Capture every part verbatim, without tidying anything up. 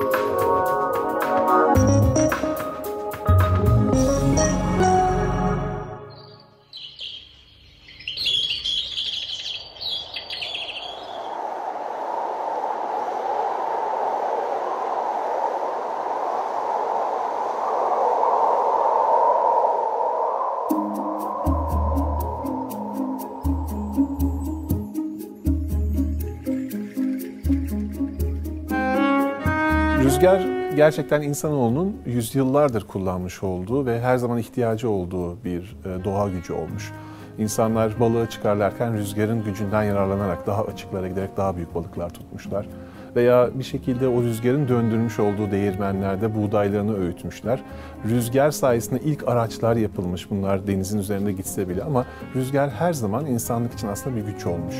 Rüzgar gerçekten insanoğlunun yüzyıllardır kullanmış olduğu ve her zaman ihtiyacı olduğu bir doğal gücü olmuş. İnsanlar balığa çıkarlarken rüzgarın gücünden yararlanarak daha açıklara giderek daha büyük balıklar tutmuşlar. Veya bir şekilde o rüzgarın döndürmüş olduğu değirmenlerde buğdaylarını öğütmüşler. Rüzgar sayesinde ilk araçlar yapılmış, bunlar denizin üzerinde gitse bile, ama rüzgar her zaman insanlık için aslında bir güç olmuş.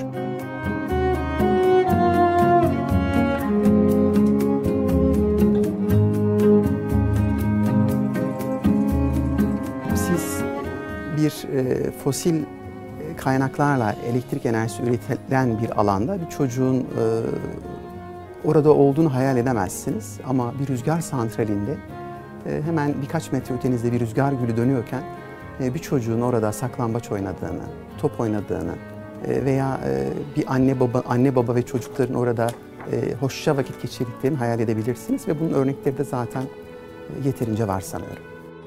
Bir e, fosil kaynaklarla elektrik enerjisi üretilen bir alanda bir çocuğun e, orada olduğunu hayal edemezsiniz. Ama bir rüzgar santralinde e, hemen birkaç metre ötenizde bir rüzgar gülü dönüyorken e, bir çocuğun orada saklambaç oynadığını, top oynadığını e, veya e, bir anne baba anne baba ve çocukların orada e, hoşça vakit geçirdiklerini hayal edebilirsiniz ve bunun örnekleri de zaten e, yeterince var sanıyorum.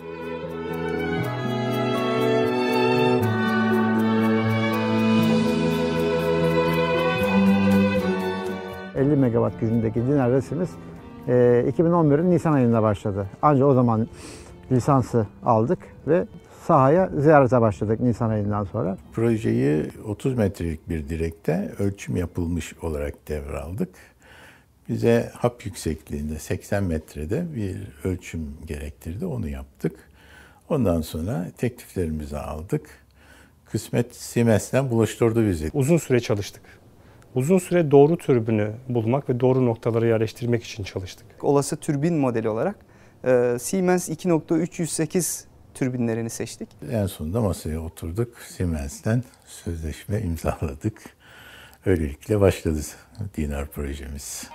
elli megawatt gücündeki Dinar resimiz iki bin on birin Nisan ayında başladı. Ancak o zaman lisansı aldık ve sahaya ziyarete başladık Nisan ayından sonra. Projeyi otuz metrelik bir direkte ölçüm yapılmış olarak devraldık. Bize hap yüksekliğinde seksen metrede bir ölçüm gerektirdi, onu yaptık. Ondan sonra tekliflerimizi aldık. Kısmet Siemens'ten buluşturdu bizi. Uzun süre çalıştık. Uzun süre doğru türbünü bulmak ve doğru noktalara yerleştirmek için çalıştık. Olası türbin modeli olarak e, Siemens iki nokta üç yüz sekiz türbinlerini seçtik. En sonunda masaya oturduk. Siemens'ten sözleşme imzaladık. Öylelikle başladı Dinar projemiz.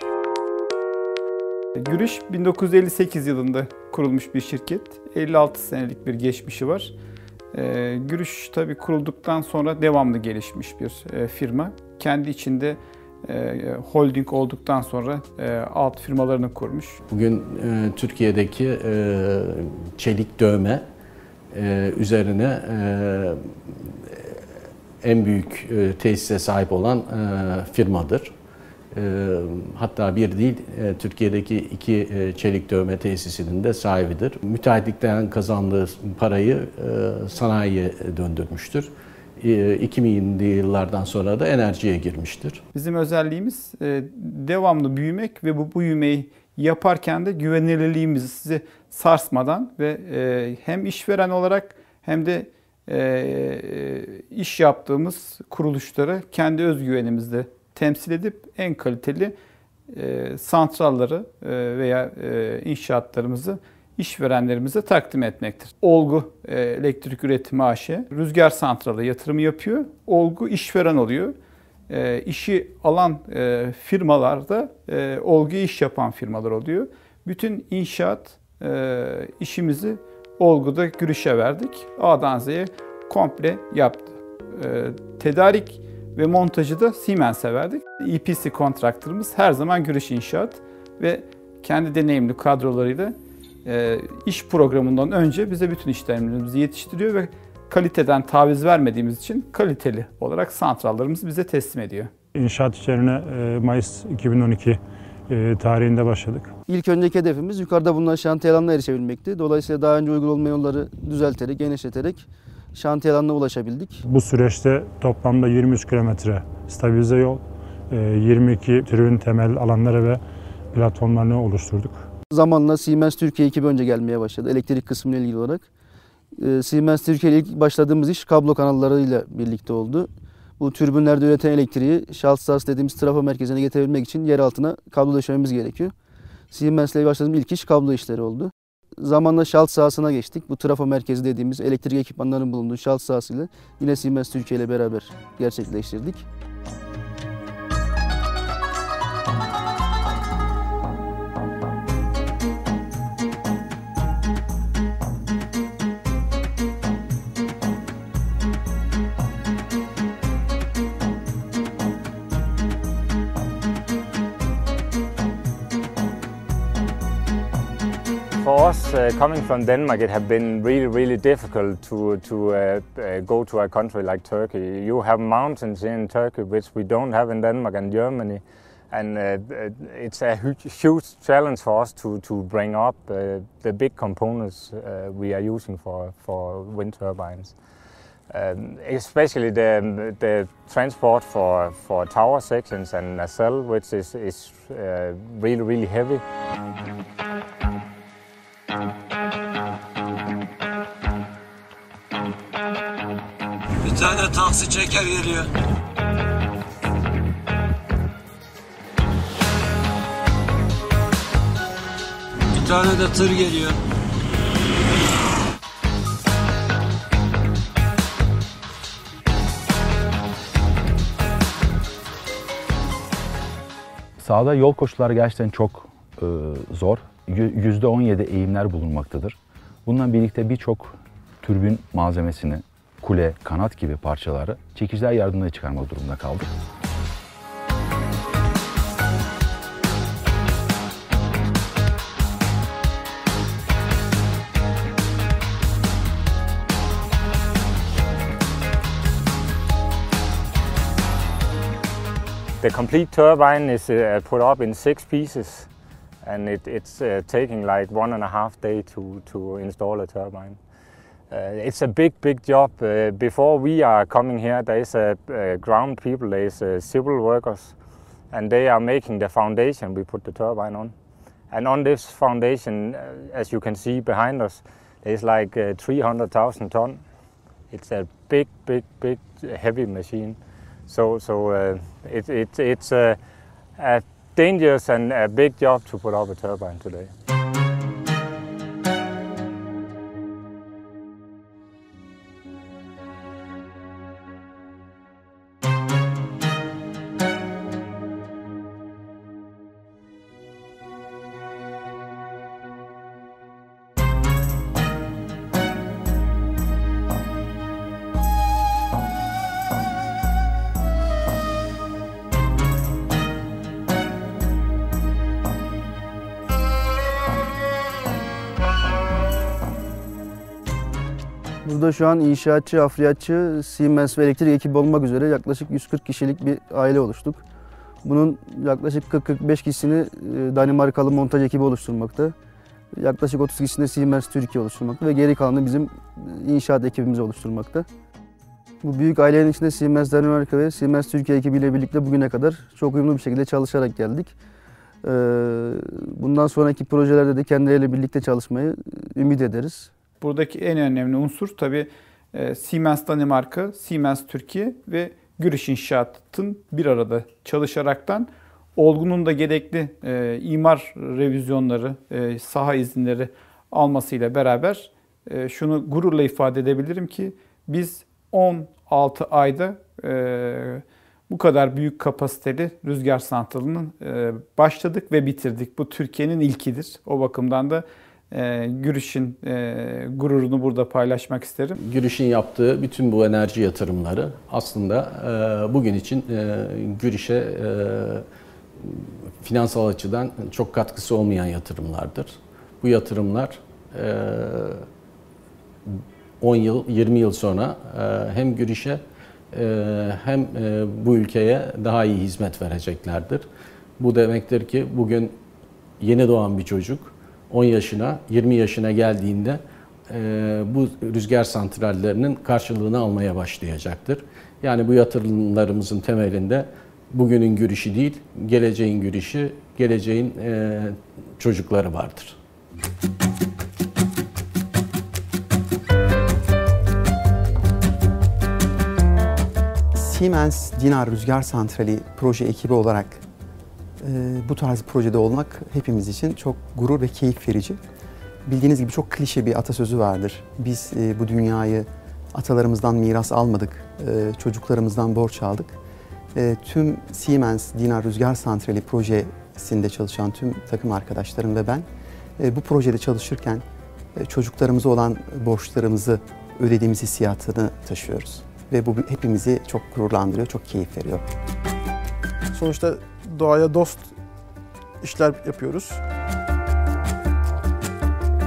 Gürüş bin dokuz yüz elli sekiz yılında kurulmuş bir şirket. elli altı senelik bir geçmişi var. E, Gürüş tabii kurulduktan sonra devamlı gelişmiş bir e, firma. Kendi içinde e, holding olduktan sonra e, alt firmalarını kurmuş. Bugün e, Türkiye'deki e, çelik dövme e, üzerine e, en büyük e, tesise sahip olan e, firmadır. E, hatta bir değil, e, Türkiye'deki iki e, çelik dövme tesisinin de sahibidir. Müteahhitlikten kazandığı parayı e, sanayiye döndürmüştür. iki binli yıllardan sonra da enerjiye girmiştir. Bizim özelliğimiz devamlı büyümek ve bu büyümeyi yaparken de güvenilirliğimizi sizi sarsmadan ve hem işveren olarak hem de iş yaptığımız kuruluşları kendi özgüvenimizle temsil edip en kaliteli santralları veya inşaatlarımızı işverenlerimize takdim etmektir. Olgu Elektrik Üretimi A Ş rüzgar santralı yatırımı yapıyor. Olgu işveren oluyor. E, işi alan e, firmalarda e, Olgu iş yapan firmalar oluyor. Bütün inşaat e, işimizi Olgu'da Gürüş'e verdik. A'dan Z'ye komple yaptı. E, tedarik ve montajı da Siemens'e verdik. E P C kontraktörümüz her zaman Gürüş İnşaat ve kendi deneyimli kadrolarıyla E, iş programından önce bize bütün işlemlerimizi yetiştiriyor ve kaliteden taviz vermediğimiz için kaliteli olarak santrallarımızı bize teslim ediyor. İnşaat işlerine e, Mayıs iki bin on iki e, tarihinde başladık. İlk önceki hedefimiz yukarıda bulunan şantiye alanına erişebilmekti. Dolayısıyla daha önce uygun olmayan yolları düzelterek, genişleterek şantiye alanına ulaşabildik. Bu süreçte toplamda yirmi üç kilometre stabilize yol, e, yirmi iki tribün temel alanları ve platformlarını oluşturduk. Zamanla Siemens Türkiye iki bin önce gelmeye başladı elektrik kısmıyla ilgili olarak. Ee, Siemens Türkiye ile ilk başladığımız iş kablo kanallarıyla birlikte oldu. Bu türbinlerde üreten elektriği şalt sahası dediğimiz trafo merkezine getirebilmek için yer altına kablo döşememiz gerekiyor. Siemens ile başladığımız ilk iş kablo işleri oldu. Zamanla şalt sahasına geçtik. Bu trafo merkezi dediğimiz elektrik ekipmanlarının bulunduğu şalt sahasıyla yine Siemens Türkiye ile beraber gerçekleştirdik. For us, uh, coming from Denmark, it has been really, really difficult to to uh, uh, go to a country like Turkey. You have mountains in Turkey which we don't have in Denmark and Germany, and uh, it's a huge, huge challenge for us to to bring up uh, the big components uh, we are using for for wind turbines. Um, especially the the transport for for tower sections and nacelle, which is is uh, really, really heavy. Bir tane taksi çeker geliyor. Bir tane de tır geliyor. Sahada yol koşulları gerçekten çok e, zor. yüzde on yedi eğimler bulunmaktadır. Bununla birlikte birçok türbin malzemesini, kule, kanat gibi parçaları çekiciler yardımıyla çıkarmak durumunda kaldık. The complete turbine is uh, put up in six pieces, and it, it's uh, taking like one and a half day to, to install a turbine. Uh, it's a big, big job. Uh, before we are coming here, there is a uh, ground people, there is uh, civil workers, and they are making the foundation we put the turbine on. And on this foundation, uh, as you can see behind us, there's like uh, three hundred thousand ton. It's a big, big, big, heavy machine. So, so uh, it, it, it's a, a dangerous and a big job to put up a turbine today. Burada şu an inşaatçı, afriyatçı, Siemens ve elektrik ekibi olmak üzere yaklaşık yüz kırk kişilik bir aile oluştuk. Bunun yaklaşık kırk kırk beş kişisini Danimarkalı montaj ekibi oluşturmakta. Yaklaşık otuz kişisini Siemens Türkiye oluşturmakta ve geri kalanını bizim inşaat ekibimiz oluşturmakta. Bu büyük ailenin içinde Siemens Danimarka ve Siemens Türkiye ekibiyle birlikte bugüne kadar çok uyumlu bir şekilde çalışarak geldik. Bundan sonraki projelerde de kendileriyle birlikte çalışmayı ümit ederiz. Buradaki en önemli unsur tabii e, Siemens Danimarka, Siemens Türkiye ve Gürüş İnşaat'ın bir arada çalışaraktan olgunun da gerekli e, imar revizyonları, e, saha izinleri almasıyla beraber e, şunu gururla ifade edebilirim ki biz on altı ayda e, bu kadar büyük kapasiteli rüzgar santralının e, başladık ve bitirdik. Bu Türkiye'nin ilkidir. O bakımdan da E, Gürüş'ün e, gururunu burada paylaşmak isterim. Gürüş'ün yaptığı bütün bu enerji yatırımları aslında e, bugün için e, Gürüş'e e, finansal açıdan çok katkısı olmayan yatırımlardır. Bu yatırımlar e, on yıl, yirmi yıl sonra e, hem Gürüş'e e, hem e, bu ülkeye daha iyi hizmet vereceklerdir. Bu demektir ki bugün yeni doğan bir çocuk on yaşına, yirmi yaşına geldiğinde e, bu rüzgar santrallerinin karşılığını almaya başlayacaktır. Yani bu yatırımlarımızın temelinde bugünün Gürüş'ü değil, geleceğin Gürüş'ü, geleceğin e, çocukları vardır. Siemens Dinar Rüzgar Santrali proje ekibi olarak bu tarz bir projede olmak hepimiz için çok gurur ve keyif verici. Bildiğiniz gibi çok klişe bir atasözü vardır. Biz bu dünyayı atalarımızdan miras almadık, çocuklarımızdan borç aldık. Tüm Siemens Dinar Rüzgar Santrali projesinde çalışan tüm takım arkadaşlarım ve ben bu projede çalışırken çocuklarımıza olan borçlarımızı ödediğimiz hissiyatını taşıyoruz. Ve bu hepimizi çok gururlandırıyor, çok keyif veriyor. Sonuçta doğaya dost işler yapıyoruz.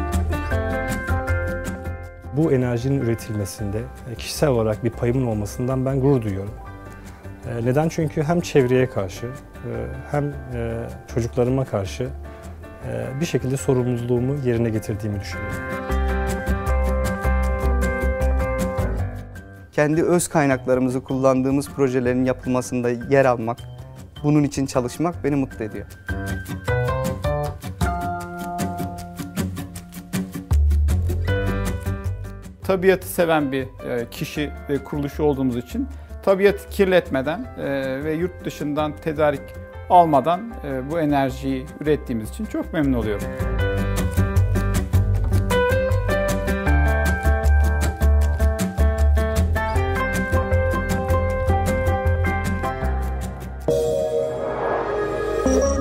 Bu enerjinin üretilmesinde kişisel olarak bir payımın olmasından ben gurur duyuyorum. Neden? Çünkü hem çevreye karşı hem çocuklarıma karşı bir şekilde sorumluluğumu yerine getirdiğimi düşünüyorum. Kendi öz kaynaklarımızı kullandığımız projelerin yapılmasında yer almak, bunun için çalışmak beni mutlu ediyor. Tabiatı seven bir kişi ve kuruluşu olduğumuz için tabiatı kirletmeden ve yurt dışından tedarik almadan bu enerjiyi ürettiğimiz için çok memnun oluyorum. Thank you.